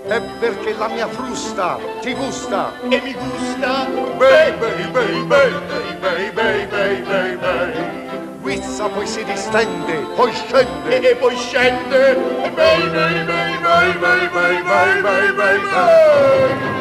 È perché la mia frusta ti gusta. E mi gusta. Bei, bei, bei, bei, bei, bei, bei, bei, bei. Guizza poi si distende, poi scende. E poi scende. E bei, bei, bei, bei, bei, bei, bei, bei, bei, bei.